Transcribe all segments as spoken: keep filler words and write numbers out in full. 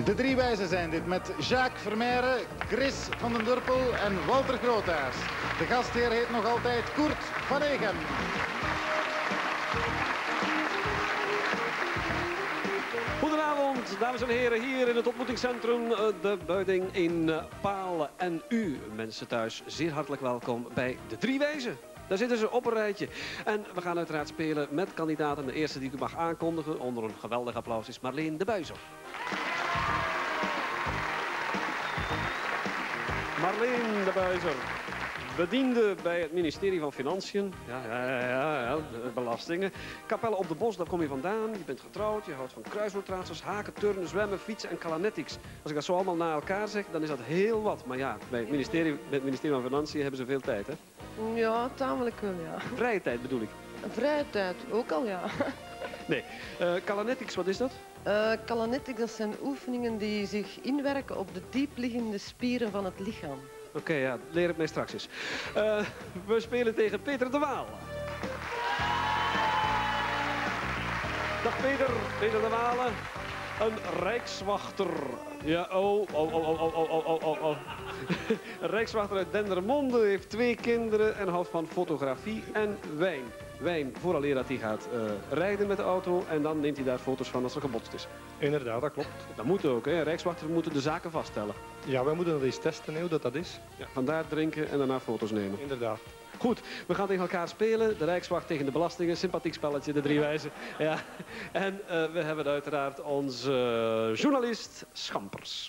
De drie wijzen zijn dit met Jacques Vermeire, Chris van den Durpel en Walter Groothuis. De gastheer heet nog altijd Koert van Egem. Goedenavond, dames en heren, hier in het ontmoetingscentrum De Buiding in Palen. En u, mensen thuis, zeer hartelijk welkom bij De Drie Wijzen. Daar zitten ze op een rijtje. En we gaan uiteraard spelen met kandidaten. De eerste die ik u mag aankondigen, onder een geweldig applaus, is Marleen de Buizer. Marleen de Buizer, bediende bij het ministerie van Financiën. Ja, ja, ja, ja, ja, belastingen. Capelle op de Bos, daar kom je vandaan. Je bent getrouwd, je houdt van kruiswoordraadsels, haken, turnen, zwemmen, fietsen en kalanetics. Als ik dat zo allemaal na elkaar zeg, dan is dat heel wat. Maar ja, bij het ministerie, bij het ministerie van Financiën hebben ze veel tijd, hè? Ja, tamelijk wel, ja. Vrije tijd bedoel ik. Vrije tijd, ook al, ja. Nee. Uh, kalanetics, wat is dat? Uh, kalanetics, dat zijn oefeningen die zich inwerken op de diepliggende spieren van het lichaam. Oké, okay, ja, leer het mij straks eens. Uh, we spelen tegen Peter de Waal. Dag Peter, Peter de Waal. Een rijkswachter. Ja, oh, oh, oh, oh, oh, oh, oh, oh, oh. Een rijkswachter uit Dendermonde heeft twee kinderen en houdt van fotografie en wijn. Wijn, vooraleer dat hij gaat uh, rijden met de auto en dan neemt hij daar foto's van als er gebotst is. Inderdaad, dat klopt. Dat moet ook, hè. Rijkswachters moeten de zaken vaststellen. Ja, wij moeten dat eens testen, hoe dat dat is. Ja, vandaar drinken en daarna foto's nemen. Inderdaad. Goed, we gaan tegen elkaar spelen. De Rijkswacht tegen de belastingen. Sympathiek spelletje, de drie wijzen. Ja. En uh, we hebben uiteraard onze uh, journalist Schampers.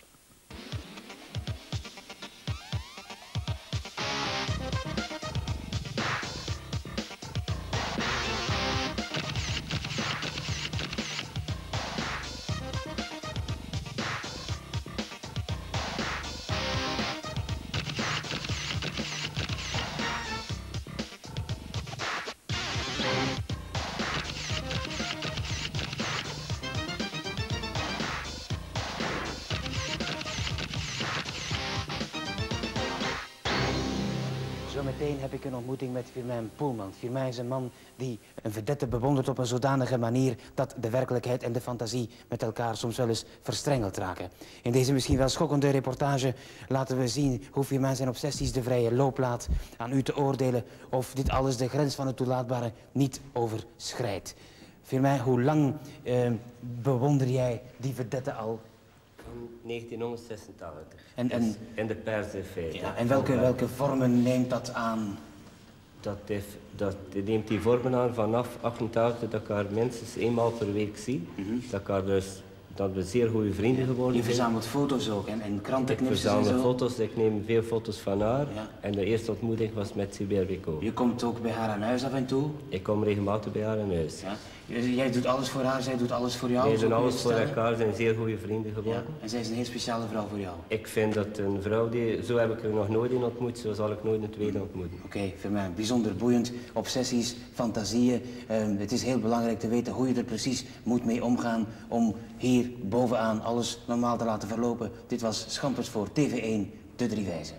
Zometeen heb ik een ontmoeting met Firmin Poelman. Firmin is een man die een vedette bewondert op een zodanige manier dat de werkelijkheid en de fantasie met elkaar soms wel eens verstrengeld raken. In deze misschien wel schokkende reportage laten we zien hoe Firmin zijn obsessies de vrije loop laat. Aan u te oordelen of dit alles de grens van het toelaatbare niet overschrijdt. Firmin, hoe lang eh, bewonder jij die vedette al? Van negentienhonderdzesentachtig. En, en, dus in de pers in feite. Ja, en welke, welke vormen neemt dat aan? Dat, heeft, dat neemt die vormen aan vanaf achtentachtig dat ik haar minstens eenmaal per week zie. Mm-hmm. Dat ik haar dus, dat we zeer goede vrienden geworden zijn. Je verzamelt foto's ook en, en krantenknipsels en zo? Ik verzamel foto's, ik neem veel foto's van haar. Ja. En de eerste ontmoeting was met Sibel Rico. Je komt ook bij haar aan huis af en toe? Ik kom regelmatig bij haar aan huis. Ja. Jij doet alles voor haar, zij doet alles voor jou? Wij doen alles voor elkaar, zijn zeer goede vrienden geworden. Ja. En zij is een heel speciale vrouw voor jou? Ik vind dat een vrouw die, zo heb ik er nog nooit in ontmoet, zo zal ik nooit een tweede ontmoeten. Oké, okay, voor mij bijzonder boeiend. Obsessies, fantasieën. Um, het is heel belangrijk te weten hoe je er precies moet mee omgaan om hier bovenaan alles normaal te laten verlopen. Dit was Schampers voor T V één, De Drie Wijzen.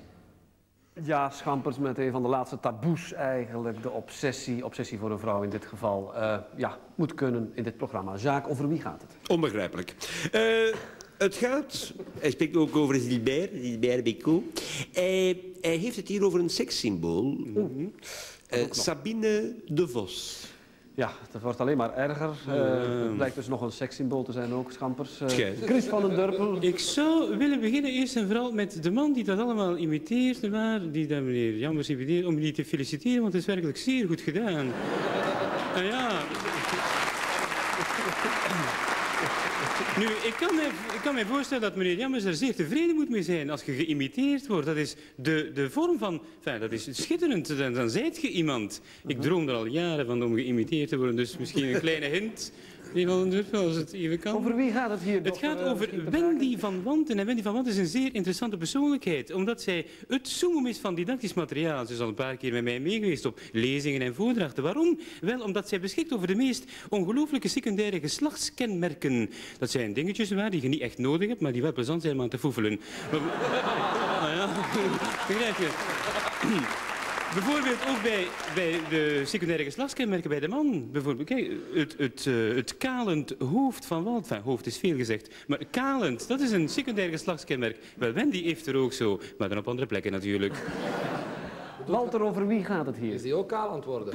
Ja, Schampers met een van de laatste taboes eigenlijk. De obsessie, obsessie voor een vrouw in dit geval, uh, ja, moet kunnen in dit programma. Jacques, over wie gaat het? Onbegrijpelijk. Uh, het gaat, hij spreekt ook over Gilbert, Gilbert Bécaud. Hij, hij heeft het hier over een sekssymbool. Mm-hmm. uh, Sabine de Vos. Ja, het wordt alleen maar erger. Uh, uh, het blijkt dus nog een sekssymbool te zijn ook, Schampers. Uh, Chris van den Durpel. Ik zou willen beginnen eerst en vooral met de man die dat allemaal imiteert, maar die dat meneer Jammers imiteert, om die te feliciteren, want het is werkelijk zeer goed gedaan. Nou ja... Nu, ik kan, mij, ik kan mij voorstellen dat meneer Jammers er zeer tevreden moet mee zijn als je geïmiteerd wordt. Dat is de, de vorm van... Enfin, dat is schitterend. Dan, dan zijt je iemand. Ik droom er al jaren van om geïmiteerd te worden, dus misschien een kleine hint. Meneer Van den Durpel, als het even kan. Over wie gaat het hier? Het gaat over Wendy van Wanten. En Wendy van Wanten is een zeer interessante persoonlijkheid, omdat zij het summum is van didactisch materiaal. Ze is al een paar keer met mij meegeweest op lezingen en voordrachten. Waarom? Wel, omdat zij beschikt over de meest ongelooflijke secundaire geslachtskenmerken. Dat zijn dingetjes waar die je niet echt nodig hebt, maar die wel plezant zijn om aan te foefelen. Ah ja, begrijp je? Bijvoorbeeld ook bij, bij de secundaire geslachtskenmerken bij de man. Bijvoorbeeld, kijk, het, het, uh, het kalend hoofd van Walt. Enfin, hoofd is veel gezegd. Maar kalend, dat is een secundair geslachtskenmerk. Wel, Wendy heeft er ook zo. Maar dan op andere plekken natuurlijk. Walter, over wie gaat het hier? Is die ook kaal aan het worden?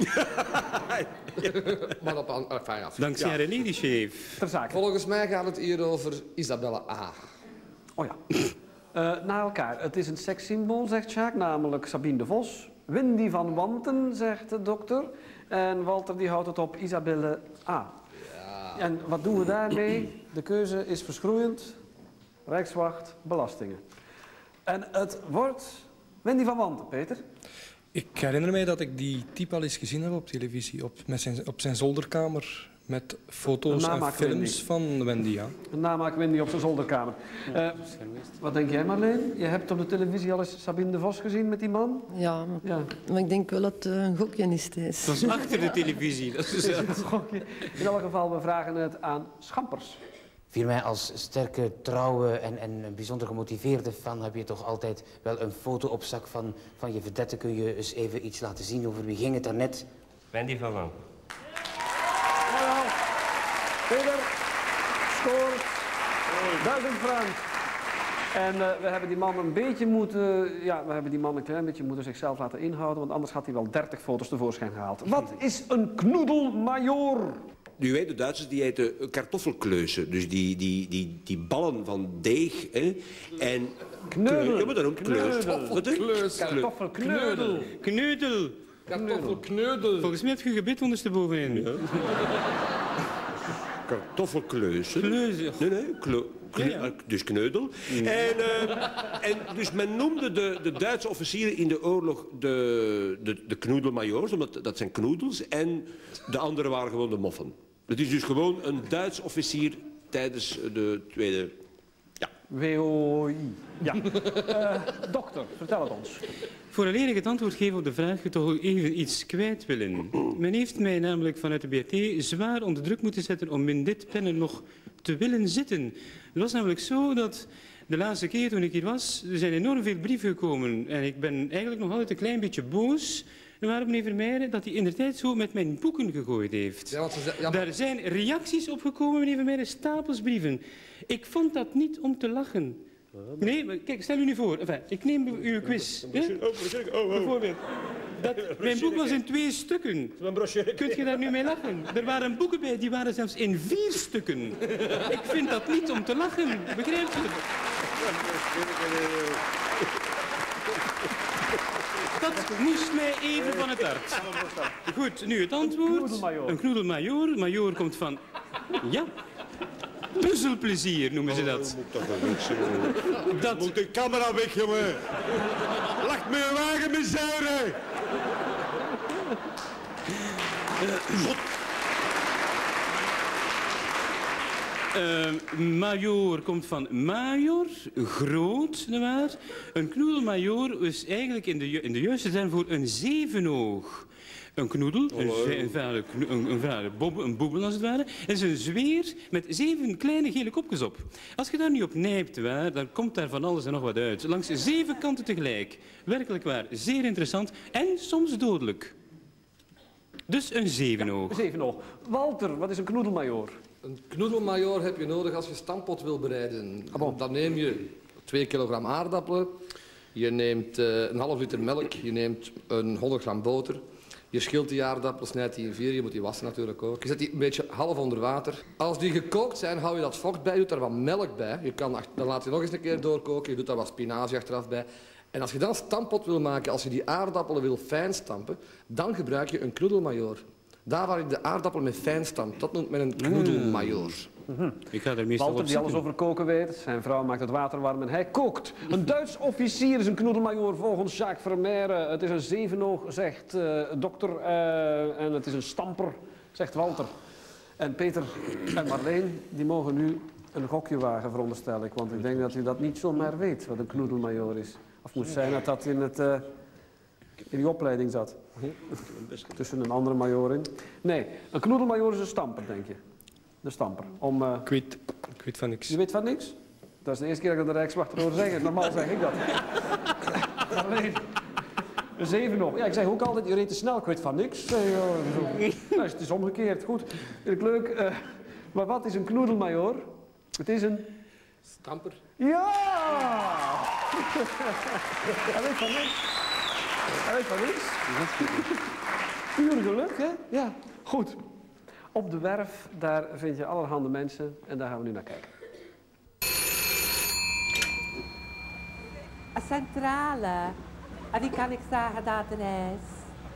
Maar op een... Enfin, ja. Dankzij haar ladyshave. Ter zake. Volgens mij gaat het hier over Isabelle A. Oh ja. Uh, na elkaar. Het is een sekssymbool, zegt Sjaak, namelijk Sabine de Vos. Wendy van Wanten, zegt de dokter. En Walter die houdt het op Isabelle A. Ja. En wat doen we daarmee? De keuze is verschroeiend. Rijkswacht, belastingen. En het wordt Wendy van Wanten, Peter. Ik herinner mij dat ik die type al eens gezien heb op televisie. Op, met zijn, op zijn zolderkamer. Met foto's en films Wendy. van Wendy, ja. Een namaak Wendy op zijn zolderkamer. Uh, wat denk jij, Marleen? Je hebt op de televisie al eens Sabine de Vos gezien met die man? Ja, maar, ja. maar ik denk wel dat het een gokje is. Dat is achter de televisie. Dat is een gokje. In elk geval, we vragen het aan Schampers. Voor mij als sterke, trouwe en, en bijzonder gemotiveerde fan heb je toch altijd wel een foto op zak van, van je vedette. Kun je eens even iets laten zien over wie ging het daarnet? Wendy van Wanten. Peter, scoort duizend frank. En uh, we hebben die man een beetje moeten, ja, we hebben die man een klein beetje moeten zichzelf laten inhouden, want anders had hij wel dertig foto's tevoorschijn gehaald. Wat is een knoedelmajoor? Nu, wij, de Duitsers, die eten kartoffelkleuzen. Dus die, die, die, die ballen van deeg. Hè. En... Kneudel. Ja, maar daarom kleus. Kartoffelkleus. Kartoffelkneudel. Kneudel. Kartoffelkneudel. Volgens mij heb je gebit onderstebovenin. Ja. Kartoffelkleuzen. Kleuzen. Nee, nee, kle, kle, ja, ja. Dus kneudel. Ja. En, uh, en dus men noemde de, de Duitse officieren in de oorlog de, de, de knoedelmajoors, omdat dat zijn knoedels. En de anderen waren gewoon de moffen. Het is dus gewoon een Duits officier tijdens de Tweede... Ja. W O I. Ja. uh, dokter, vertel het ons. Vooraleer ik het antwoord geef op de vraag, je toch even iets kwijt willen. Men heeft mij namelijk vanuit de B R T zwaar onder druk moeten zetten om in dit panel nog te willen zitten. Het was namelijk zo dat de laatste keer toen ik hier was, er zijn enorm veel brieven gekomen. En ik ben eigenlijk nog altijd een klein beetje boos. En waarom meneer Vermeijeren dat hij inderdaad zo met mijn boeken gegooid heeft. Ja, want ze, ja, maar... Daar zijn reacties op gekomen, meneer Vermeijeren, stapels brieven. Ik vond dat niet om te lachen. Nee, maar kijk, stel u nu voor. Enfin, ik neem uw quiz. Ja? Bijvoorbeeld. Dat, mijn boek was in twee stukken. Kunt je daar nu mee lachen? Er waren boeken bij, die waren zelfs in vier stukken. Ik vind dat niet om te lachen. Begrijp je? Dat moest mij even van het hart. Goed, nu het antwoord. Een knoedelmajoor. Majoor komt van... Ja. Puzzelplezier noemen ze dat. Dat moet de camera weg, jongen. Lacht me een wagen met zuren. Uh, majoor komt van major, groot, nietwaar? Een knoedelmajoor is eigenlijk in de, ju in de juiste term voor een zevenoog. Een knoedel, een, een, vale, een, een, vale bob, een boebel als het ware, en zijn zweer met zeven kleine gele kopjes op. Als je daar nu op nijpt, waar, dan komt daar van alles en nog wat uit. Langs zeven kanten tegelijk. Werkelijk waar, zeer interessant en soms dodelijk. Dus een zevenoog. Ja, een zevenoog. Walter, wat is een knoedelmajoor? Een knoedelmajoor heb je nodig als je stampot wil bereiden. Ah, bon. Dan neem je twee kilogram aardappelen, je neemt uh, een half liter melk, je neemt een honderd gram boter. Je schilt die aardappelen, snijdt die in vier, je moet die wassen natuurlijk ook. Je zet die een beetje half onder water. Als die gekookt zijn, hou je dat vocht bij, je doet daar wat melk bij. Je kan, dan laat je nog eens een keer doorkoken, je doet daar wat spinazie achteraf bij. En als je dan stampot wil maken, als je die aardappelen wil fijn stampen, dan gebruik je een knoedelmajoor. Daar waar je de aardappelen met fijn stampt, dat noemt men een knoedelmajoor. Mm-hmm. Ik ga er meestal Walter, die alles over koken weet. Zijn vrouw maakt het water warm en hij kookt. Een Duits officier is een knoedelmajoor volgens Jacques Vermeijeren. Het is een zevenoog, zegt uh, dokter. Uh, en het is een stamper, zegt Walter. En Peter en Marleen, die mogen nu een gokje wagen, veronderstel ik. Want ik denk dat u dat niet zomaar weet, wat een knoedelmajoor is. Of moet zijn dat dat in, het, uh, in die opleiding zat. Tussen een andere majoor in. Nee, een knoedelmajoor is een stamper, denk je. De stamper. Om, uh... ik, weet, ik weet van niks. Je weet van niks? Dat is de eerste keer dat ik de Rijkswachter hoor zeggen. Normaal zeg ik dat. Alleen, Een zeven nog. Ja, ik zeg ook altijd, je reed te snel, ik weet van niks. Uh, nou, het is omgekeerd, goed. Vind ik leuk. Uh, maar wat is een knoedelmajoor? Het is een... Stamper. Ja! Hij weet van niks. Hij weet van niks. Puur geluk, hè? Ja, goed. Op de werf, daar vind je allerhande mensen en daar gaan we nu naar kijken. Een centrale. En wie kan ik zeggen dat er is?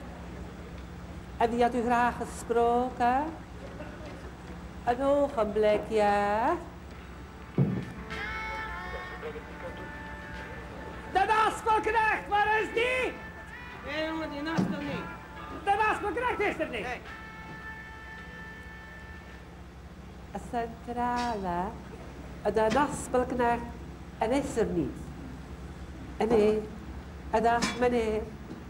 En die had u graag gesproken? Een ogenblikje. De naspelknecht, waar is die? Nee jongen, die naast er niet. De naspelknecht is er niet. Nee. Een centrale. De naspelknecht en is er niet. En nee. En dag meneer.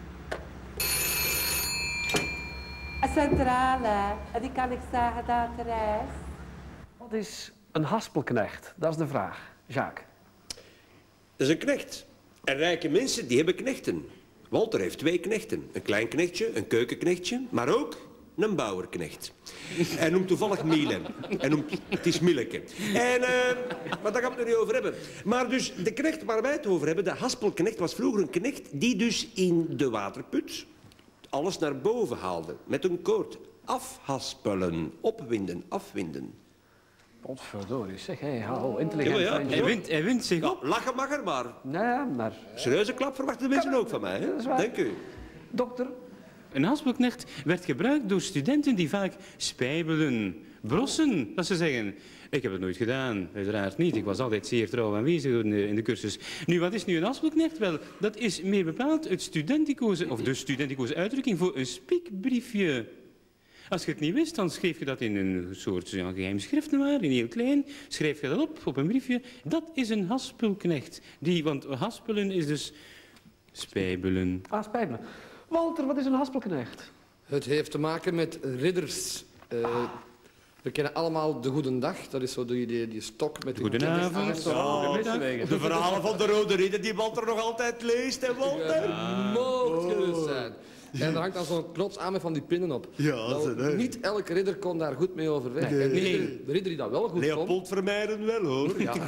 Een centrale. En die kan ik zeggen dat er is. Wat is een haspelknecht? Dat is de vraag. Jacques. Dat is een knecht. En rijke mensen, die hebben knechten. Walter heeft twee knechten. Een klein knechtje, een keukenknechtje, maar ook een bouwerknecht. Hij noemt toevallig Miele. Hij noemt, het is Milleke. En, uh, maar daar gaan we het er niet over hebben. Maar dus, de knecht waar wij het over hebben, de haspelknecht, was vroeger een knecht die dus in de waterput alles naar boven haalde. Met een koord. Afhaspelen, opwinden, afwinden. Potverdorie, zeg, hé, hallo, intelligent. Ja, ja. Hij wint, hij wint zich op. Nou, lachen mag er maar. Nee, maar... Serieuze klap verwachten de mensen ook van mij, hè? Dank u. Dokter? Een haspelknecht werd gebruikt door studenten die vaak spijbelen, brossen, dat ze zeggen. Ik heb het nooit gedaan, uiteraard niet. Ik was altijd zeer trouw aanwezig in de, in de cursus. Nu, wat is nu een haspelknecht? Wel, dat is meer bepaald het studenticoze, of de studenticoze uitdrukking voor een spiekbriefje. Als je het niet wist, dan schreef je dat in een soort ja, geheim schriftnoir, in heel klein. Schrijf je dat op, op een briefje. Dat is een haspelknecht. Die, want haspelen is dus spijbelen. Ah, spijbelen. Walter, wat is een haspelknecht? Het heeft te maken met ridders. Uh, ah. We kennen allemaal de Goedendag. Dat is zo die, die, die stok met de Goedenavond. Ja, de, de verhalen van de Rode Ridder die Walter nog altijd leest, hè Walter? Ja, mocht gerust zijn. En er hangt dan zo'n knots aan met van die pinnen op. Ja, wel, dat niet elke ridder kon daar goed mee overweg. Nee. En de, ridder, de ridder die dat wel goed Leopold kon... Leopold Vermeijden wel, hoor. Ja.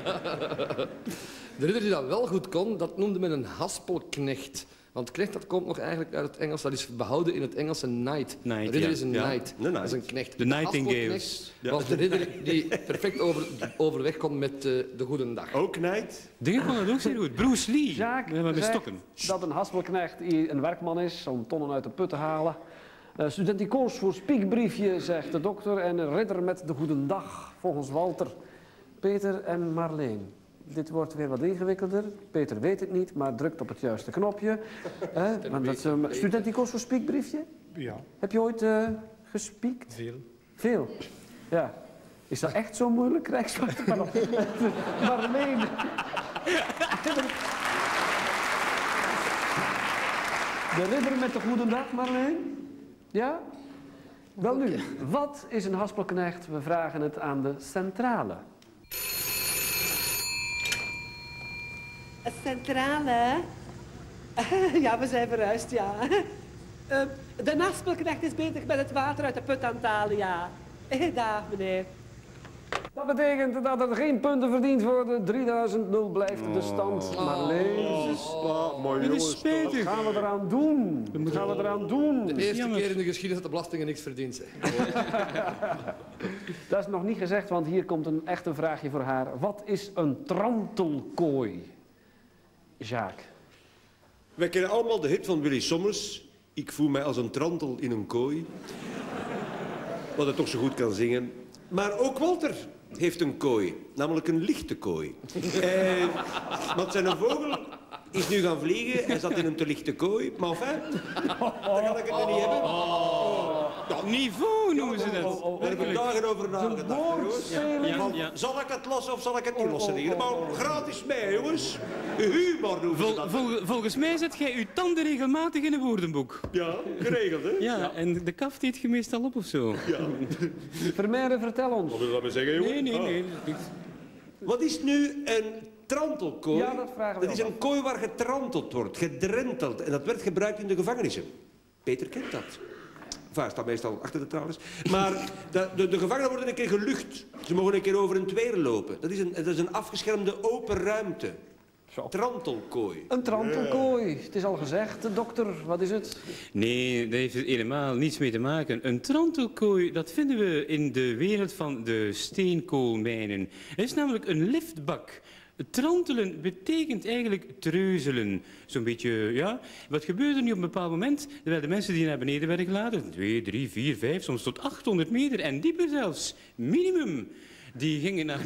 De ridder die dat wel goed kon, dat noemde men een haspelknecht. Want knecht, dat komt nog eigenlijk uit het Engels. Dat is behouden in het Engelse knight. knight de ridder ja. is een ja. knight. De Dat is een knecht. De Nightingales. Ja. Was de ridder die perfect over, overweg kon met uh, de Goedendag. Ook knight? Dingen kon dat ook zeer goed. Bruce Lee. Jacques met zegt stokken. dat een haspelknecht een werkman is om tonnen uit de put te halen. Uh, studenticoos voor spiekbriefje, zegt de dokter. En een ridder met de Goedendag, volgens Walter. Peter en Marleen. Dit wordt weer wat ingewikkelder. Peter weet het niet, maar drukt op het juiste knopje. Eh, want dat is een studenticoos voor spiekbriefje? Ja. Heb je ooit uh, gespiekt? Veel. Veel? Ja. Is dat echt zo moeilijk, Rijkswachter? Marleen. De ridder met de Goedendag, Marleen? Ja? Wel nu, wat is een haspelknecht? We vragen het aan de centrale. Centrale? Ja, we zijn verhuisd, ja. Uh, de naspelknecht is bezig met het water uit de put aan het halen, ja. Dag, meneer. Dat betekent dat er geen punten verdiend worden. drieduizend nul blijft de stand. Oh. Marleen. Oh, dit is spijtig. Wat gaan we eraan doen? Wat gaan we eraan doen? De eerste Jammer. keer in de geschiedenis dat de belastingen niks verdient zijn. Dat is nog niet gezegd, want hier komt een echte vraagje voor haar. Wat is een trantelkooi? Jacques. Wij kennen allemaal de hit van Willy Sommers. Ik voel mij als een trantel in een kooi. Wat hij toch zo goed kan zingen. Maar ook Walter heeft een kooi. Namelijk een lichte kooi. eh, want zijn vogel is nu gaan vliegen. Hij zat in een te lichte kooi. Maar enfin, daar kan ik het niet hebben. Ja, niveau noemen ze dat. Daar heb ik dagen over nagedacht, jongens. Ja, ja, ja. Zal ik het lossen of zal ik het niet lossen hier? Maar gratis mee, jongens. Humor noemen ze Vol, dat. vol, volgens mij zet jij uw tanden regelmatig in een woordenboek. Ja, geregeld, hè? Ja, ja. En de kaft eet je meestal op of zo. Ja. Vermeijden, vertel ons. Wat wil je dat maar zeggen, jongen? Nee, nee, nee. Ah. Wat is nu een Trantelkooi, Ja, dat vragen we dat is ons een kooi waar getranteld wordt, gedrenteld. En dat werd gebruikt in de gevangenissen. Peter kent dat. Enfin, staat meestal achter de tralies. Maar de, de, de gevangenen worden een keer gelucht. Ze mogen een keer over een tweer lopen. Dat is een, dat is een afgeschermde open ruimte. Zo. Trantelkooi. Een trantelkooi. Het is al gezegd, de dokter, wat is het? Nee, daar heeft het helemaal niets mee te maken. Een trantelkooi, dat vinden we in de wereld van de steenkoolmijnen. Het is namelijk een liftbak. Trantelen betekent eigenlijk treuzelen. Zo'n beetje, ja. Wat gebeurde nu op een bepaald moment? Er werden mensen die naar beneden werden geladen. Twee, drie, vier, vijf, soms tot achthonderd meter en dieper zelfs. Minimum. Die gingen naar...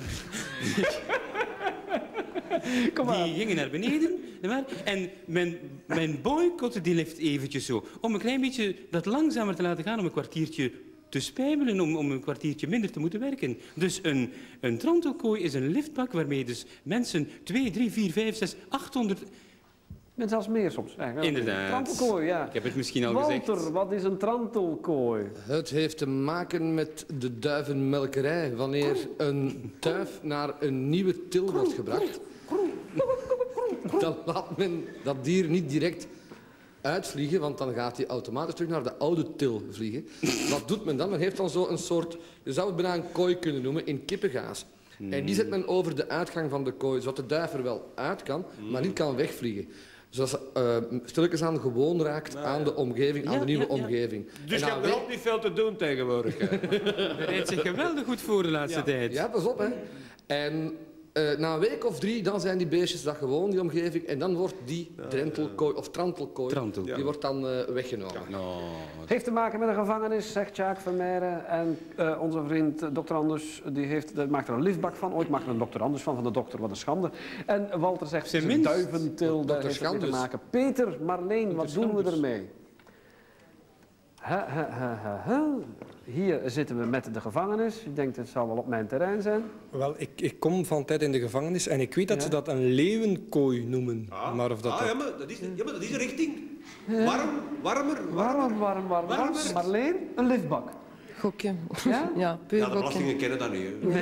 Kom maar. Die gingen naar beneden. En men, men boycotte die lift eventjes zo. Om een klein beetje dat langzamer te laten gaan, om een kwartiertje te spijbelen, om, om een kwartiertje minder te moeten werken. Dus een, een trantelkooi is een liftbak waarmee dus mensen twee, drie, vier, vijf, zes, achthonderd... En zelfs meer soms. Eigenlijk. Inderdaad. Trantelkooi, ja. Ik heb het misschien al Walter, gezegd. Walter, wat is een trantelkooi? Het heeft te maken met de duivenmelkerij. Wanneer een duif naar een nieuwe til wordt gebracht, dan laat men dat dier niet direct uitvliegen, want dan gaat hij automatisch terug naar de oude til vliegen. Wat doet men dan? Men heeft dan zo een soort, je zou het bijna een kooi kunnen noemen, in kippengaas. En die zet men over de uitgang van de kooi, zodat de duif er wel uit kan, maar niet kan wegvliegen. Zodat ze uh, stilletjes aan gewoon raakt aan de omgeving, aan Ja, de nieuwe ja, ja. omgeving. Dus je En hebt er ook niet veel te doen tegenwoordig. Hè? Bereidt zich geweldig goed voor de laatste ja. tijd. Ja, pas op, hè. En uh, na een week of drie, dan zijn die beestjes dat gewoon, die omgeving. En dan wordt die drentelkooi, of trantelkooi, Trantelkooi. die wordt dan uh, weggenomen. No. Het heeft te maken met een gevangenis, zegt Jacques Vermeijren. En uh, onze vriend uh, dokter Anders die heeft, die maakt er een liftbak van. Ooit maakte er een dokter Anders van, van de dokter, wat een schande. En Walter zegt, het is een duiventil, daar heeft het mee te maken. Peter, Marleen, wat doen we ermee? Ha, ha, ha, ha, ha. Hier zitten we met de gevangenis. Ik denk, het zal wel op mijn terrein zijn. Wel, ik, ik kom van tijd in de gevangenis en ik weet dat Ja? ze dat een leeuwenkooi noemen. Ah, maar of dat ah, dat... ja, maar dat is, ja, maar dat is een richting. Warm, warmer, Warm, warm, warm, warm. Marleen, een liftbak. Gokje. Ja? Ja, puur Ja, de gokje. belastingen kennen dat niet. Hè.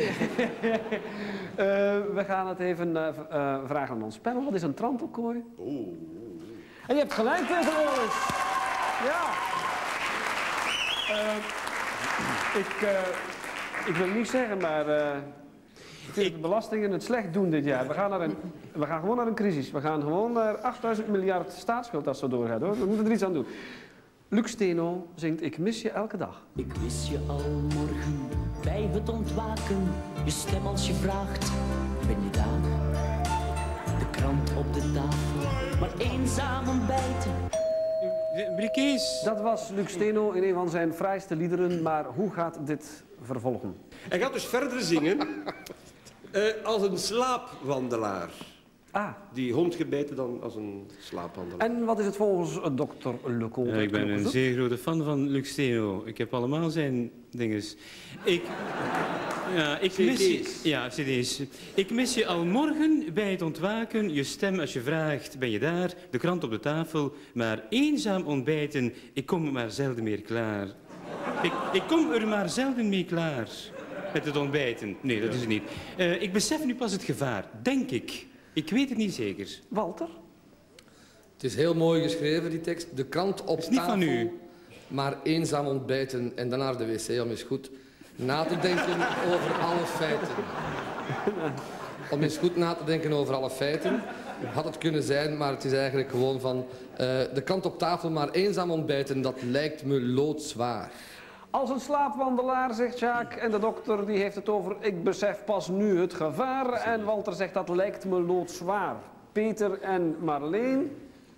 Uh, we gaan het even uh, uh, vragen aan ons panel. Wat is een trantelkooi? Oh. En je hebt gelijk tegenwoordig. Ja. Uh, ik, uh, ik wil niet zeggen, maar uh, ik vind de belastingen het slecht doen dit jaar. We gaan, naar een, we gaan gewoon naar een crisis. We gaan gewoon naar achtduizend miljard staatsschuld als het zo doorgaat, hoor. We moeten er iets aan doen. Luc Steno zingt Ik mis je elke dag. Ik mis je al morgen bij het ontwaken. Je stem als je vraagt, ben je daar? De krant op de tafel, maar eenzaam ontbijten. Brikees. Dat was Luc Steno in een van zijn fraaiste liederen, maar hoe gaat dit vervolgen? Hij gaat dus verder zingen uh, als een slaapwandelaar. Ah. Die hond gebeten dan als een slaapwandelaar. En wat is het volgens uh, dokter Leconte? Ja, ik ben een zeer grote fan van Luc Steno. Ik heb allemaal zijn dinges. Ik... Ja, ik mis je, ja, cd's. Ik mis je al morgen bij het ontwaken. Je stem als je vraagt, ben je daar? De krant op de tafel. Maar eenzaam ontbijten, ik kom maar zelden meer klaar. Ik, ik kom er maar zelden mee klaar. Met het ontbijten. Nee, dat is het niet. Uh, ik besef nu pas het gevaar, denk ik. Ik weet het niet zeker. Walter? Het is heel mooi geschreven, die tekst. De krant op is niet tafel, van u. maar eenzaam ontbijten en dan naar de wc om eens goed na te denken over alle feiten. Om eens goed na te denken over alle feiten. Had het kunnen zijn, maar het is eigenlijk gewoon van uh, de krant op tafel, maar eenzaam ontbijten, dat lijkt me loodzwaar. Als een slaapwandelaar, zegt Jacques, en de dokter die heeft het over ik besef pas nu het gevaar. En Walter zegt dat lijkt me loodzwaar. Peter en Marleen,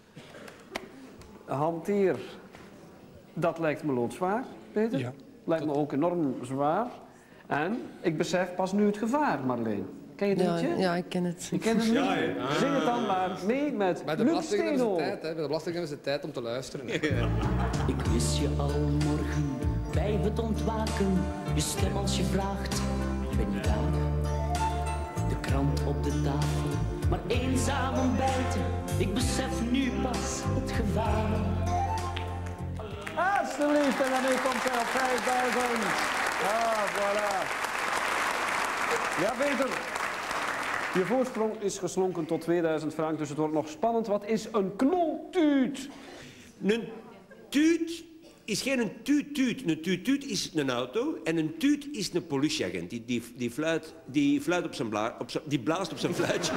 hanteer, dat lijkt me loodzwaar, Peter? Ja. Lijkt me ook enorm zwaar. En ik besef pas nu het gevaar, Marleen. Ken je het Ja, liedje? ja, ik ken het. Je kent het niet? Ja, ja. Zing het dan maar mee met Bij de Luc belasting hebben ze Steno. tijd, hè. Bij de belasting hebben ze tijd om te luisteren. Hè. Ik mis je al morgen bij het ontwaken. Je stem als je vraagt, ben je daar? De krant op de tafel, maar eenzaam ontbijten. Ik besef nu pas het gevaar. Alsjeblieft, en daarmee komt hij op vijfduizend. Ah, voilà. Ja, Peter. Je voorsprong is geslonken tot tweeduizend frank, dus het wordt nog spannend. Wat is een knoltuut? Een tuut is geen een tuut-tuut. Een tuut-tuut is een auto en een tuut is een politieagent. Die, die, die, fluit, die, fluit op zijn bla, op zijn, die blaast op zijn fluitje.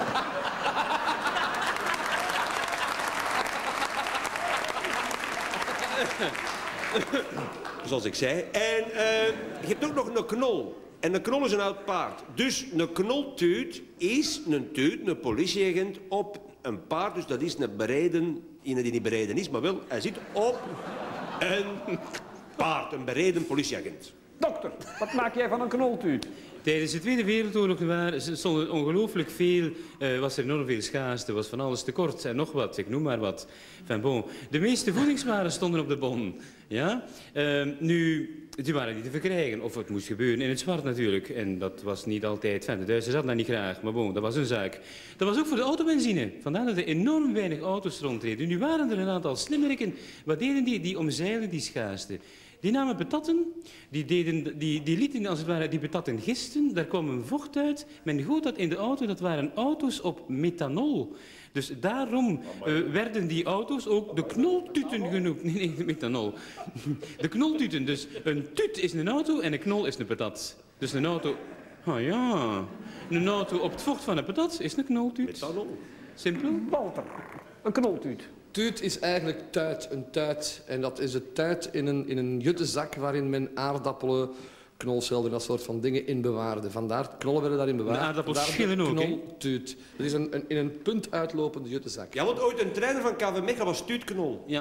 Zoals ik zei. En uh, je hebt ook nog een knol. En een knol is een oud paard. Dus een knoltuut is een tuut, een politieagent op een paard. Dus dat is een bereden, iemand die niet bereden is, maar wel, hij zit op een paard. Een bereden politieagent. Dokter, wat maak jij van een knoltuut? Tijdens de Tweede Wereldoorlog stond er ongelooflijk veel, uh, was er enorm veel schaarste, was van alles tekort en nog wat, ik noem maar wat. Enfin, bon. De meeste voedingswaren stonden op de bon. Ja? Uh, nu, die waren niet te verkrijgen, of het moest gebeuren in het zwart natuurlijk. En dat was niet altijd, enfin, de Duitsers hadden dat niet graag, maar bon, dat was een zaak. Dat was ook voor de autobenzine, vandaar dat er enorm weinig auto's rondreden. Nu waren er een aantal slimmeriken, wat deden die? Die omzeilden die schaarste. Die namen patatten, die, deden, die, die lieten als het ware die patatten gisten, daar kwam een vocht uit. Men goot dat in de auto, dat waren auto's op methanol. Dus daarom uh, werden die auto's ook de knoltuten genoemd. Nee, nee, methanol. De knoltuten. Dus een tut is een auto en een knol is een patat. Dus een auto... Oh ja. Een auto op het vocht van een patat is een knoltut. Methanol. Simpel. Walter, een knoltuut. Tuut is eigenlijk tuit, een tuit. En dat is het tuit in een, in een juttezak waarin men aardappelen, knolselden, dat soort van dingen in bewaarde. Vandaar, knollen werden daarin bewaard. De aardappelschillen ook, hè? Knoltuut. Dat is een, een, in een punt uitlopende juttezak. Ja, want ooit een trainer van K V Mechelen was tuutknol. Ja.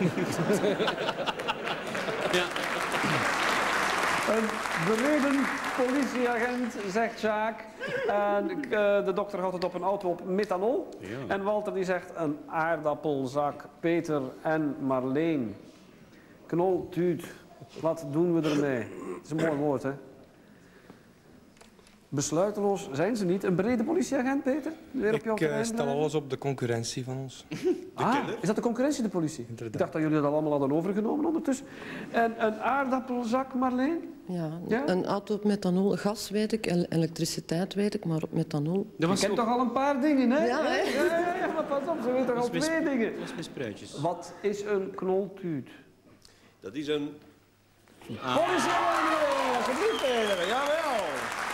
Ja. Een bereden politieagent, zegt Jacques. En uh, de dokter had het op een auto op methanol. Ja. En Walter die zegt een aardappelzak. Peter en Marleen. Knoltuut. Wat doen we ermee? Het is een mooi woord, hè? Besluiteloos zijn ze niet. Een brede politieagent, Peter? Weer op ik uh, stel alles op de concurrentie van ons. Ah, is dat de concurrentie, de politie? Inderdaad. Ik dacht dat jullie dat allemaal hadden overgenomen ondertussen. En een aardappelzak, Marleen? Ja, ja, een auto op methanol. Gas weet ik, elektriciteit weet ik, maar op methanol... Je kent toch al een paar dingen, hè? Ja, hè? Ja, ja, ja, maar pas op, ze weten toch al twee dingen. Dat is met spruitjes. Wat is een knoltuut? Dat is een... Ah. Politieagent, alsjeblieft, Peter. Jawel.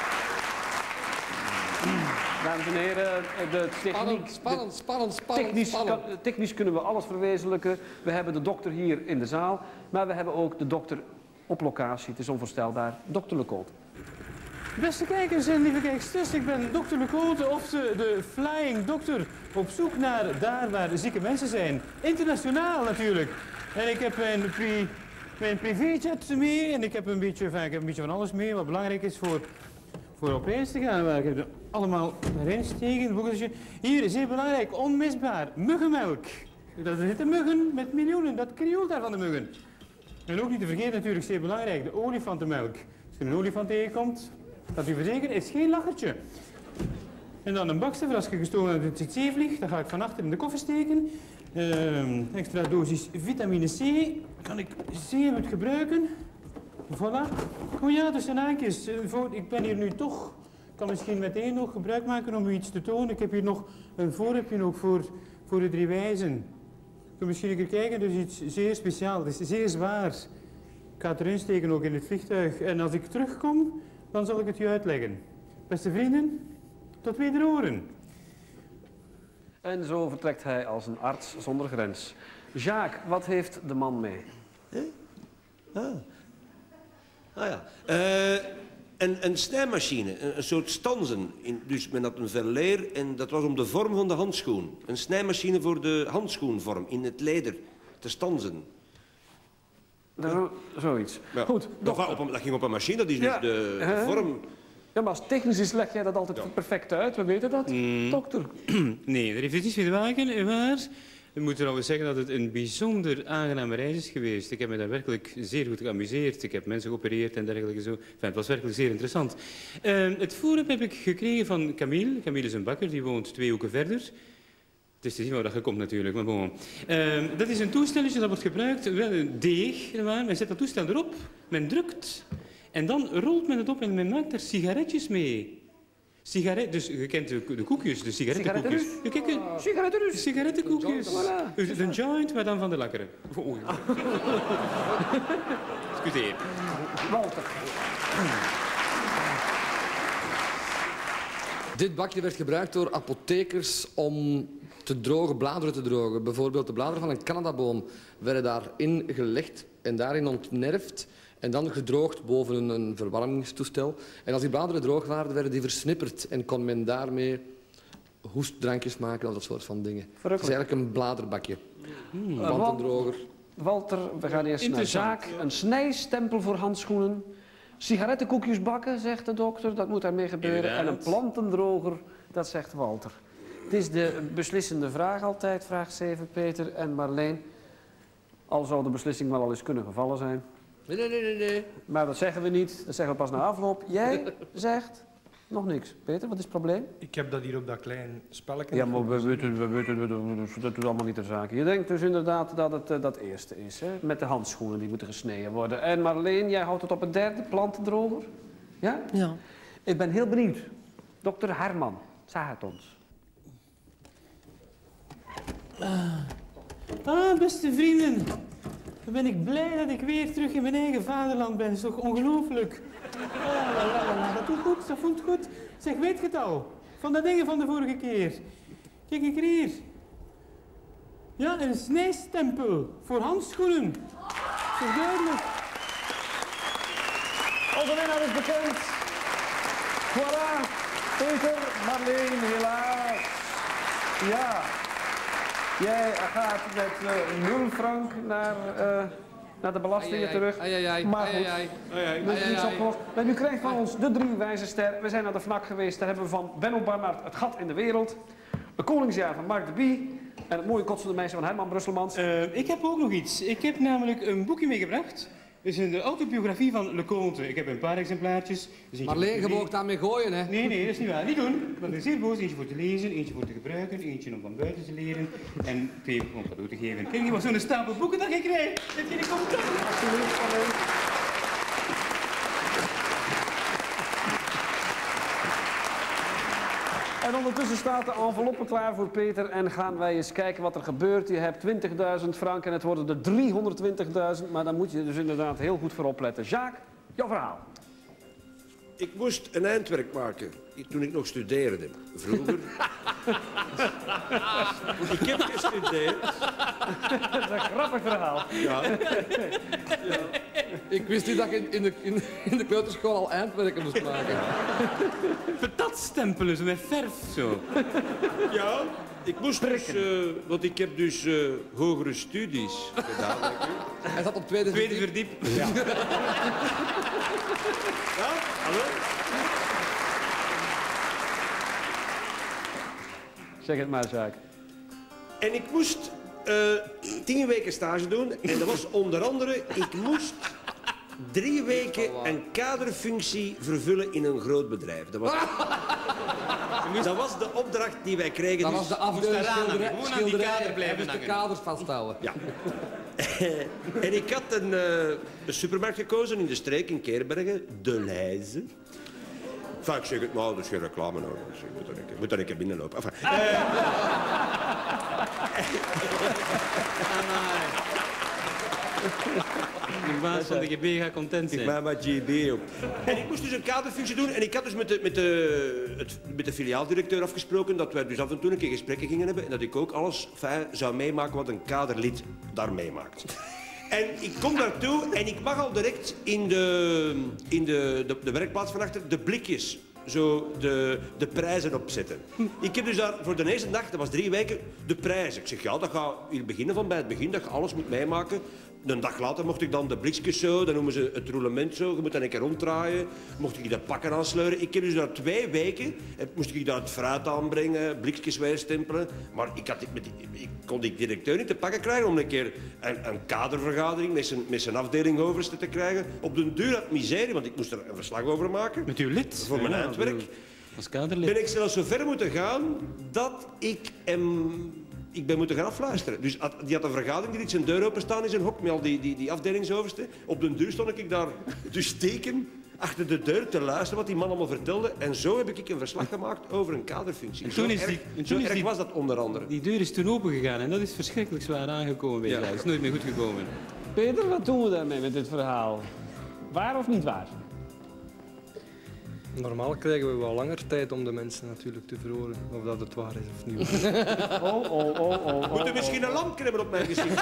Dames en heren, de techniek... Spannend, spannend, spannend, technisch, spannend. Kan, technisch kunnen we alles verwezenlijken. We hebben de dokter hier in de zaal, maar we hebben ook de dokter op locatie. Het is onvoorstelbaar. Dokter Lecote. Beste kijkers en lieve kijksters, ik ben dokter Lecote, of de, de Flying Doctor, op zoek naar daar waar zieke mensen zijn. Internationaal natuurlijk. En ik heb mijn, pri, mijn privéjet mee en ik heb, een beetje, enfin, ik heb een beetje van alles mee wat belangrijk is voor... voor op reis te gaan, waar ik heb allemaal erin steken, boeketje. Hier is heel belangrijk, onmisbaar, muggenmelk. Er zitten muggen met miljoenen, dat krioelt daar van de muggen. En ook niet te vergeten natuurlijk, zeer belangrijk, de olifantenmelk. Als je een olifant tegenkomt, dat u verzekert, is geen lachertje. En dan een bakster, als je gestolen uit het C C vliegt, dat ga ik van achter in de koffer steken. Uh, extra dosis vitamine C, kan ik zeer goed gebruiken. Voilà. Oh ja, dus een haakjes. Ik ben hier nu toch. Ik kan misschien meteen nog gebruik maken om u iets te tonen. Ik heb hier nog een voorrepje ook voor, voor de drie wijzen. Ik kan misschien een keer kijken, dus iets zeer speciaals. Het is zeer zwaar. Ik ga het erin steken ook in het vliegtuig. En als ik terugkom, dan zal ik het u uitleggen. Beste vrienden, tot wederhoren. En zo vertrekt hij als een arts zonder grens. Jacques, wat heeft de man mee? Huh? Ah. Ah ja. Uh, een, een snijmachine, een, een soort stanzen. In, dus men had een verleer en dat was om de vorm van de handschoen. Een snijmachine voor de handschoenvorm, in het leder, te stanzen. Zo, zoiets. Ja. Goed. Dat, op een, dat ging op een machine, dat is dus ja. de, de uh, vorm... Ja, maar als technisch is, leg jij dat altijd ja. perfect uit. We weten dat, mm. dokter. Nee, er heeft niets mee te maken, waar... Ik moet trouwens zeggen dat het een bijzonder aangename reis is geweest. Ik heb me daar werkelijk zeer goed geamuseerd. Ik heb mensen geopereerd en dergelijke zo. Enfin, het was werkelijk zeer interessant. Uh, het voorwerp heb ik gekregen van Camille. Camille is een bakker, die woont twee hoeken verder. Het is te zien waar dat je komt natuurlijk, maar bon. Uh, dat is een toestelletje dat wordt gebruikt, wel een deeg. Men zet dat toestel erop, men drukt en dan rolt men het op en men maakt er sigaretjes mee. Sigaret, dus je kent de, de koekjes, de sigarettenkoekjes. Sigarettenrus? Je kent Uh, sigarettenrus. Sigarettenkoekjes. Voilà. Dus een joint, maar dan van de lakkeren. Oh, ja. Excuseer. Walter. Dit bakje werd gebruikt door apothekers om te drogen, bladeren te drogen. Bijvoorbeeld de bladeren van een Canadaboom werden daarin gelegd en daarin ontnerfd en dan gedroogd boven een, een verwarmingstoestel. En als die bladeren droog waren, werden die versnipperd en kon men daarmee hoestdrankjes maken of dat soort van dingen. Het is eigenlijk een bladerbakje. Hmm. Wantendroger. Walter, we gaan eerst naar zaak. Een snijstempel voor handschoenen. Sigarettenkoekjes bakken, zegt de dokter. Dat moet daarmee gebeuren. Inderdaad. En een plantendroger, dat zegt Walter. Het is de beslissende vraag altijd, vraag zeven, Peter en Marleen. Al zou de beslissing wel al eens kunnen gevallen zijn. Nee, nee, nee, nee, nee. Maar dat zeggen we niet. Dat zeggen we pas na afloop. Jij zegt nog niks. Peter, wat is het probleem? Ik heb dat hier op dat klein spelletje. Ja, maar we weten, we weten, we doen- dat doet allemaal niet ter zake. Je denkt dus inderdaad dat het uh, dat eerste is, hè? Met de handschoenen die moeten gesneden worden. En Marleen, jij houdt het op het derde, plantendroger? Ja? Ja. Ik ben heel benieuwd. Dokter Herman, zeg het ons. Ah, beste vrienden. Dan ben ik blij dat ik weer terug in mijn eigen vaderland ben. Dat is toch ongelooflijk. Ah, la, la, la, la. Dat doet goed, dat voelt goed. Zeg, weet je het al? Van dat dingen van de vorige keer. Kijk, ik hier. Ja, een snijstempel voor handschoenen. Dat is duidelijk. Onze winnaar is bekend. Voilà, Peter, Marleen, helaas. Ja. Jij gaat met uh, nul frank naar, uh, naar de belastingen Ai, ai, terug. ai, ai, ai, maar ai, goed, ai, ai, ai. ai, is niets ai. opgelost. En u krijgt van ons de drie wijze ster. We zijn naar de V N A C geweest. Daar hebben we van Benno Barnard Het Gat in de Wereld. Een Koningsjaar van Mark de Bie. En het mooie kotsende meisje van Herman Brusselmans. Uh, ik heb ook nog iets. Ik heb namelijk een boekje meegebracht. Het is een autobiografie van Leconte. Ik heb een paar exemplaartjes. Dus Marleen, je mag daarmee gooien, hè? Nee, nee, dat is niet waar. Niet doen. Want er is zeer boos. Eentje voor te lezen, eentje voor te gebruiken, eentje om van buiten te leren en twee om cadeau te geven. Kijk, je wat zo'n stapel boeken dat ik krijg. Dat je niet komt. Alsjeblieft, Marleen. En ondertussen staat de enveloppe klaar voor Peter en gaan wij eens kijken wat er gebeurt. Je hebt twintigduizend frank en het worden er driehonderdtwintigduizend, maar daar moet je dus inderdaad heel goed voor opletten. Jacques, jouw verhaal. Ik moest een eindwerk maken toen ik nog studeerde. Vroeger. Ik heb gestudeerd. Dat is een grappig verhaal. Ja. Ja. Ik wist niet dat ik in, in, de, in, in de kleuterschool al eindwerken moest maken. Patatstempelen, zo met verf zo. Ja, ik moest dus, uh, want ik heb dus uh, hogere studies gedaan. Hij zat op tweede, tweede verdiep. Ja. Ja, hallo? Zeg het maar, Jacques. En ik moest uh, tien weken stage doen. En dat was onder andere, ik moest drie weken een kaderfunctie vervullen in een groot bedrijf. Dat was, dat was de opdracht die wij kregen. Dat dus was de afdeling schilderij. Gewoon aan die kader blijven dus de hangen. kaders vasthouden. Ja. En ik had een, uh, een supermarkt gekozen in de streek in Keerbergen, De Leize. Enfin, ik zeg het maar, dat is geen reclame nou. Dus ik moet er een keer, moet er een keer binnenlopen. Enfin, uh, De baas van de G B gaat content zijn. Ik maak maar G B op. En ik moest dus een kaderfunctie doen en ik had dus met de, met de, het, met de filiaaldirecteur afgesproken dat wij dus af en toe een keer gesprekken gingen hebben en dat ik ook alles fijn zou meemaken wat een kaderlid daar meemaakt. En ik kom daartoe en ik mag al direct in de, in de, de, de werkplaats van achter de blikjes, zo de, de prijzen opzetten. Ik heb dus daar voor de eerste dag, dat was drie weken, de prijzen. Ik zeg, ja, dat gaat hier beginnen van bij het begin, dat je alles moet meemaken. Een dag later mocht ik dan de blikjes zo, dan noemen ze het roulement zo, je moet dan een keer ronddraaien. Mocht ik de pakken aansleuren. Ik heb dus daar twee weken, moest ik daar het fruit aanbrengen, blikjes wijstempelen. Maar ik, had, met die, ik kon die directeur niet te pakken krijgen om een keer een, een kadervergadering met zijn, met zijn afdeling overste te krijgen. Op den duur had miserie, want ik moest er een verslag over maken. Met uw lid? Voor mijn ja, eindwerk. Als kaderlid. Ben ik zelfs zo ver moeten gaan dat ik hem... Ik ben moeten gaan afluisteren. Dus die had een vergadering, die liet zijn deur openstaan in zijn hok met al die, die, die afdelingsoverste. Op den duur stond ik daar te steken achter de deur te luisteren wat die man allemaal vertelde. En zo heb ik een verslag gemaakt over een kaderfunctie. En toen is die, en toen zo is erg die, was dat onder andere. Die deur is toen opengegaan en dat is verschrikkelijk zwaar aangekomen bij jou. Ja. Dat is nooit meer goed gekomen. Peter, wat doen we daarmee met dit verhaal? Waar of niet waar? Normaal krijgen we wel langer tijd om de mensen natuurlijk te verhoren. Of dat het waar is of niet. Oh, oh, oh, oh, oh. Moet er misschien een lampknipper op mijn gezicht?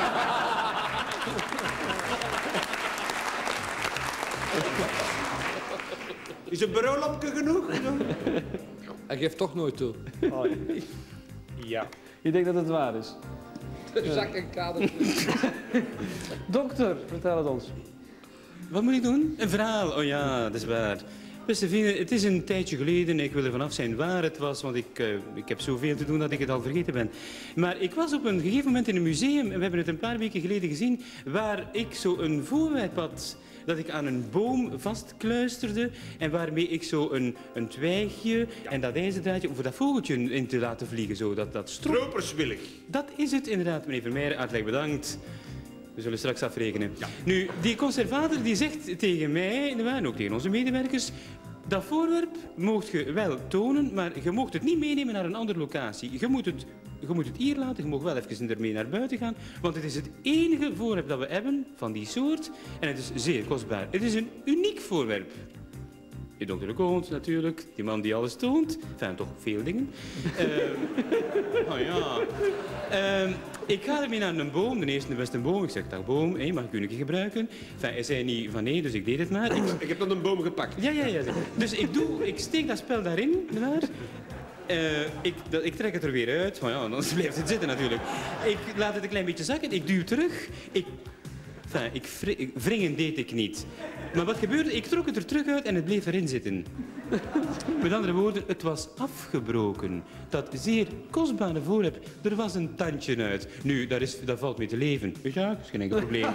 Is een bureaulampje genoeg? Hij geeft toch nooit toe. Oh, ja. Je denkt dat het waar is? Zak en kader. Dokter, vertel het ons. Wat moet ik doen? Een verhaal. Oh ja, dat is waar. Beste vrienden, het is een tijdje geleden. Ik wil er vanaf zijn waar het was, want ik, uh, ik heb zoveel te doen dat ik het al vergeten ben. Maar ik was op een gegeven moment in een museum, en we hebben het een paar weken geleden gezien, waar ik zo een voorwerp had dat ik aan een boom vastkluisterde en waarmee ik zo een, een twijgje en dat ijzerdraadje over dat vogeltje in te laten vliegen. Zo, dat, dat strop... Stroperswillig. Dat is het inderdaad, meneer Vermeijeren. Hartelijk bedankt. We zullen straks afrekenen. Ja. Nu, die conservator die zegt tegen mij, en ook tegen onze medewerkers, dat voorwerp moogt je wel tonen, maar je moogt het niet meenemen naar een andere locatie. Je moet het, je moet het hier laten, je mag wel even ermee naar buiten gaan, want het is het enige voorwerp dat we hebben van die soort en het is zeer kostbaar. Het is een uniek voorwerp. Die dokter de Koont natuurlijk, die man die alles toont. Enfin, toch veel dingen. uh, oh ja. Uh, ik ga ermee naar een boom, de eerste de beste boom. Ik zeg, dag boom, hey, mag ik u een keer gebruiken? Enfin, hij zei niet van nee, dus ik deed het maar. Ik, ik heb dan een boom gepakt. Ja, ja, ja. Dus ik, doe, ik steek dat spel daarin. Daar. Uh, ik, dat, ik trek het er weer uit. Maar ja, anders blijft het zitten natuurlijk. Ik laat het een klein beetje zakken, ik duw terug. Ik... Enfin, ik ik, wringen deed ik niet. Maar wat gebeurde? Ik trok het er terug uit en het bleef erin zitten. Met andere woorden, het was afgebroken. Dat zeer kostbare voorwerp, er was een tandje uit. Nu, daar, is, daar valt mee te leven. Ja, dat is geen enkel probleem.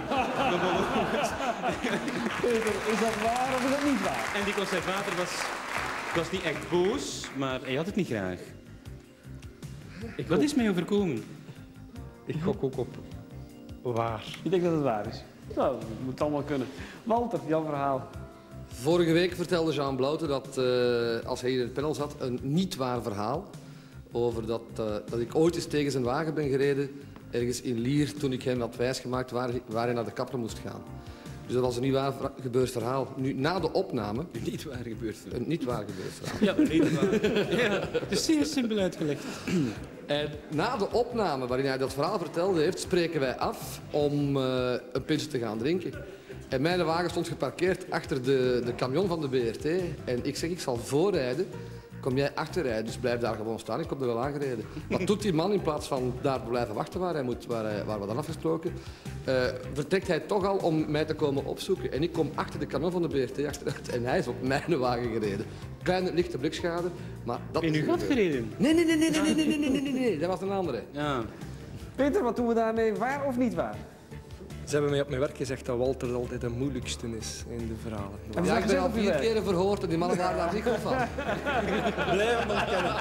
Peter, is dat waar of is dat niet waar? En die conservator was, was niet echt boos, maar hij had het niet graag. Ik wat is mij overkomen? Ik gok ook op waar. Je denkt dat het waar is? Nou, dat moet allemaal kunnen. Walter, jouw verhaal. Vorige week vertelde Jean Blouten dat, uh, als hij hier in het panel zat, een niet waar verhaal. Over dat, uh, dat ik ooit eens tegen zijn wagen ben gereden, ergens in Lier, toen ik hem had wijsgemaakt waar, waar hij naar de kapper moest gaan. Dus dat was een niet waar gebeurd verhaal. Nu, na de opname... Een niet waar gebeurd verhaal. Een niet waar gebeurd verhaal. Ja, niet waar. Ja, het is zeer simpel uitgelegd. En na de opname waarin hij dat verhaal vertelde heeft, spreken wij af om uh, een pilsje te gaan drinken. En mijn wagen stond geparkeerd achter de, de camion van de B R T. En ik zeg, ik zal voorrijden. Kom jij achterrijden, dus blijf daar gewoon staan. Ik kom er wel aangereden. Wat doet die man in plaats van daar blijven wachten waar, hij moet, waar, hij, waar we dan afgesproken? Uh, vertrekt hij toch al om mij te komen opzoeken. En ik kom achter de camion van de B R T achteruit en hij is op mijn wagen gereden. Kleine lichte blikschade, maar dat in is... uw gat gereden? Nee, nee, nee, nee, nee, nee, nee, nee, nee, nee, nee, dat was een andere. Ja. Peter, wat doen we daarmee? Waar of niet waar? Ze hebben mij op mijn werk gezegd dat Walter altijd de moeilijkste is in de verhalen. Ja, ik ben al vier keer verhoord en die mannen waren daar niet goed van. Blijf maar kennen.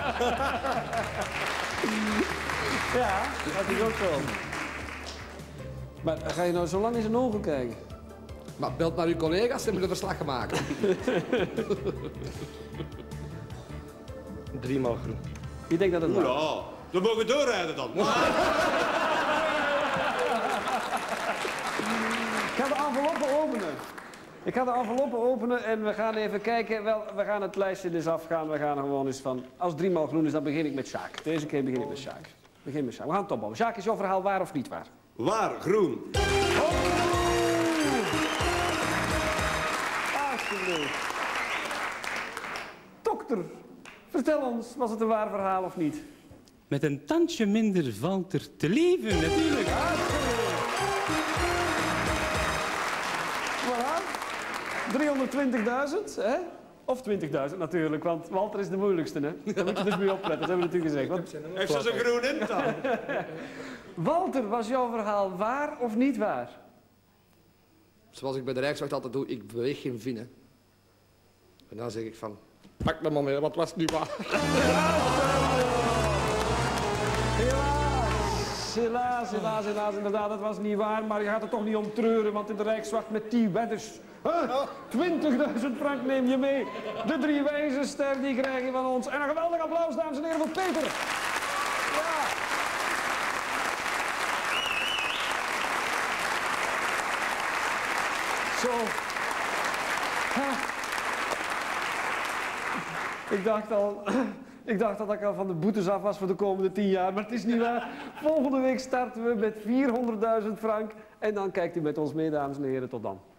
Ja, dat is ook zo. Maar ga je nou zo lang in zijn ogen kijken? Maar belt maar uw collega's, ze hebben een verslag gemaakt. Driemaal groen. Je denkt dat het waar is? Ja, we mogen doorrijden dan. Ik ga de enveloppen openen. Ik ga de enveloppen openen en we gaan even kijken. Wel, we gaan het lijstje dus afgaan. We gaan er gewoon eens van... Als driemaal groen is, dan begin ik met Sjaak. Deze keer begin ik met Sjaak. Begin met Sjaak. We gaan het opbouwen. Sjaak, is jouw verhaal waar of niet waar? Waar, groen. Oh! Alsjeblieft. Dokter, vertel ons, was het een waar verhaal of niet? Met een tandje minder valt er te leven, natuurlijk. driehonderdtwintigduizend, hè? Of twintigduizend natuurlijk, want Walter is de moeilijkste, hè? Daar moet je dus mee opletten, dat hebben we natuurlijk gezegd. Want... Heeft ze zo'n groen in dan? Walter, was jouw verhaal waar of niet waar? Zoals ik bij de Rijkswacht altijd doe, ik beweeg geen vinnen. En dan zeg ik van, pak me maar mee, wat was het nu waar? Helaas, helaas, helaas, helaas, inderdaad, dat was niet waar. Maar je gaat er toch niet om treuren, want in de Rijkswacht met die wedders... twintigduizend frank neem je mee. De drie wijzenster die krijg je van ons. En een geweldig applaus, dames en heren, voor Peter. Ja. Zo. Ha. Ik dacht al... Ik dacht dat ik al van de boetes af was voor de komende tien jaar, maar het is niet waar. Volgende week starten we met vierhonderdduizend frank. En dan kijkt u met ons mee, dames en heren. Tot dan.